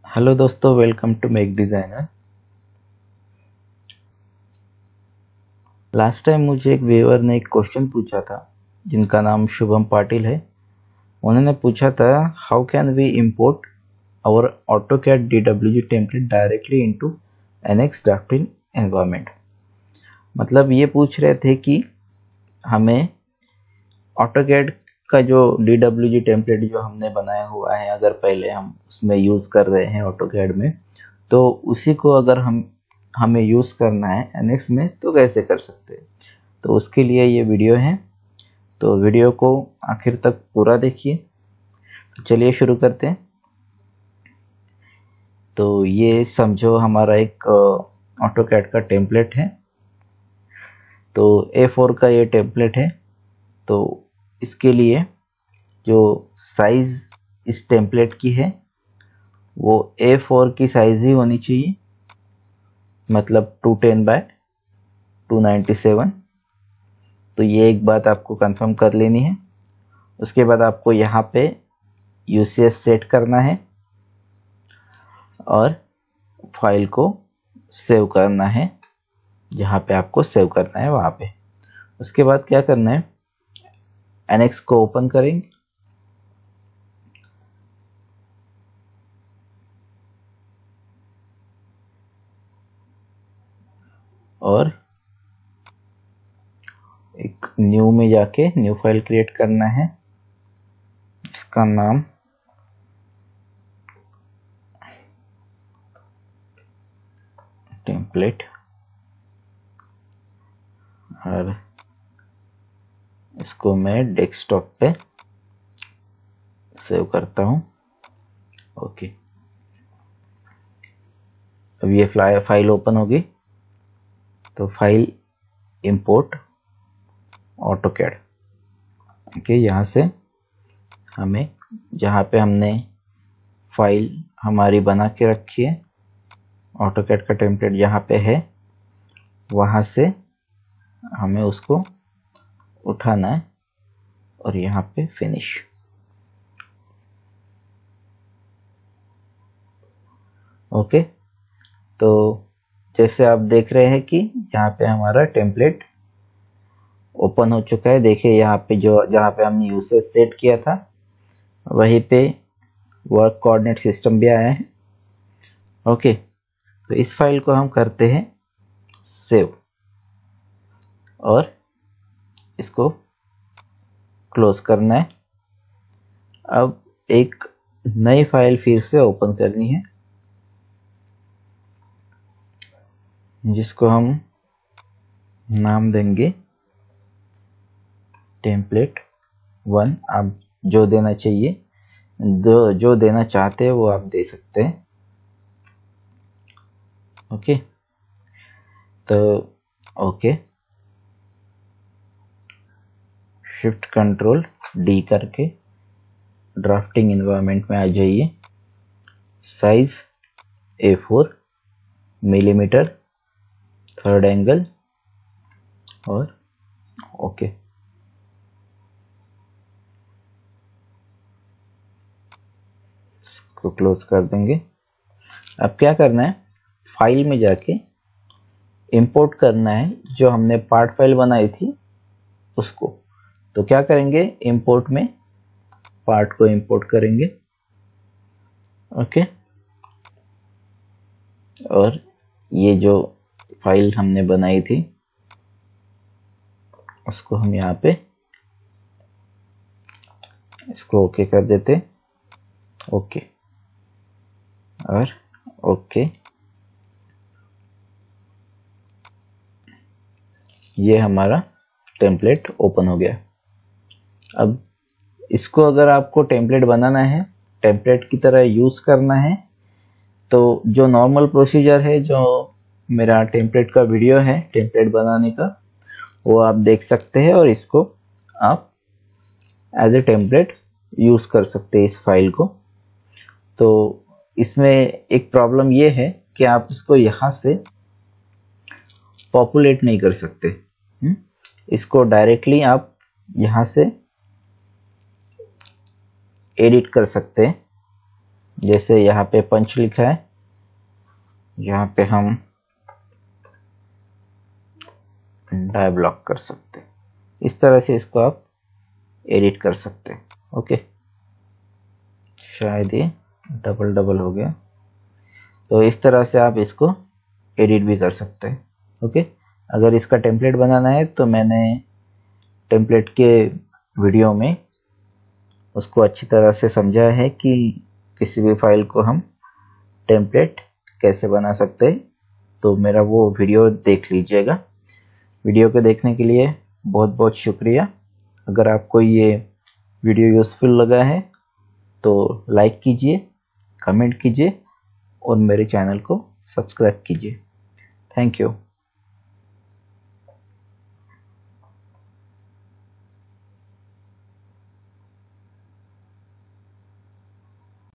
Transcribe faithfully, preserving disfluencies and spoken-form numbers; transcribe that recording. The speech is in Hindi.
हेलो दोस्तों, welcome to make designer. Last time मुझे एक व्यूअर ने एक क्वेश्चन पूछा था जिनका नाम शुभम पाटिल है। उन्होंने पूछा था how can we import our AutoCAD DWG template directly into NX drafting environment. मतलब ये पूछ रहे थे कि हमें ऑटोकैड का जो डीडब्ल्यूजी टेम्पलेट जो हमने बनाया हुआ है, अगर पहले हम उसमें यूज़ कर रहे हैं ऑटोकैड में, तो उसी को अगर हम हमें यूज़ करना है एनएक्स में तो कैसे कर सकते हैं। तो उसके लिए ये वीडियो है, तो वीडियो को आखिर तक पूरा देखिए। तो चलिए शुरू करते हैं। तो ये समझो हमारा एक ऑटोकैड का टेम्पलेट है। तो ए फोर का ये टेम्पलेट है। तो इसके लिए जो साइज़ इस टेम्पलेट की है वो ए फोर की साइज़ ही होनी चाहिए, मतलब two ten by two ninety seven. तो ये एक बात आपको कंफर्म कर लेनी है। उसके बाद आपको यहाँ पे यूसीएस सेट करना है और फाइल को सेव करना है जहाँ पे आपको सेव करना है वहाँ पे। उसके बाद क्या करना है, एनएक्स को ओपन करेंगे। और एक न्यू में जाके न्यू फाइल क्रिएट करना है, इसका नाम टेम्पलेट, और इसको मैं डेस्कटॉप पे सेव करता हूँ। ओके, अब ये फाइल ओपन होगी। तो फाइल इंपोर्ट ऑटोकैड, ओके, यहाँ से हमें जहाँ पे हमने फाइल हमारी बना के रखी है ऑटोकैड का टेम्पलेट जहाँ पे है, वहाँ से हमें उसको उठाना है और यहाँ पे फिनिश। ओके, तो जैसे आप देख रहे हैं कि यहाँ पे हमारा टेम्पलेट ओपन हो चुका है। देखिए यहाँ पे जो जहाँ पे हमने यूसेज सेट किया था वहीं पे वर्क कोऑर्डिनेट सिस्टम भी आया है। ओके, तो इस फाइल को हम करते हैं सेव और इसको क्लोज करना है। अब एक नई फाइल फिर से ओपन करनी है जिसको हम नाम देंगे टेम्पलेट वन। आप जो देना चाहिए, जो जो देना चाहते हैं वो आप दे सकते हैं। ओके, तो ओके, शिफ्ट कंट्रोल डी करके ड्राफ्टिंग एनवायरनमेंट में आ जाइए। Size A four millimetre, third angle और ओके। इसको क्लोज कर देंगे। अब क्या करना है, फाइल में जाके इंपोर्ट करना है जो हमने पार्ट फाइल बनाई थी उसको। तो क्या करेंगे, इंपोर्ट में पार्ट को इंपोर्ट करेंगे। ओके, और ये जो फाइल हमने बनाई थी उसको हम यहाँ पे इसको ओके कर देते। ओके और ओके, ये हमारा टेम्पलेट ओपन हो गया। अब इसको अगर आपको टेम्पलेट बनाना है, टेम्पलेट की तरह यूज़ करना है, तो जो नॉर्मल प्रोसीजर है, जो मेरा टेम्पलेट का वीडियो है टेम्पलेट बनाने का, वो आप देख सकते हैं और इसको आप एज ए टेम्पलेट यूज़ कर सकते हैं इस फाइल को। तो इसमें एक प्रॉब्लम ये है कि आप इसको यहाँ से पॉपुलेट नहीं कर सकते। हुँ? इसको डायरेक्टली आप यहाँ से एडिट कर सकते हैं। जैसे यहाँ पे पंच लिखा है, यहाँ पे हम डाई ब्लॉक कर सकते हैं। इस तरह से इसको आप एडिट कर सकते हैं। ओके, शायद ये डबल डबल हो गया, तो इस तरह से आप इसको एडिट भी कर सकते हैं। ओके, अगर इसका टेम्पलेट बनाना है तो मैंने टेम्पलेट के वीडियो में उसको अच्छी तरह से समझा है कि किसी भी फाइल को हम टेम्पलेट कैसे बना सकते हैं, तो मेरा वो वीडियो देख लीजिएगा। वीडियो को देखने के लिए बहुत बहुत शुक्रिया। अगर आपको ये वीडियो यूज़फुल लगा है तो लाइक कीजिए, कमेंट कीजिए और मेरे चैनल को सब्सक्राइब कीजिए। Thank you.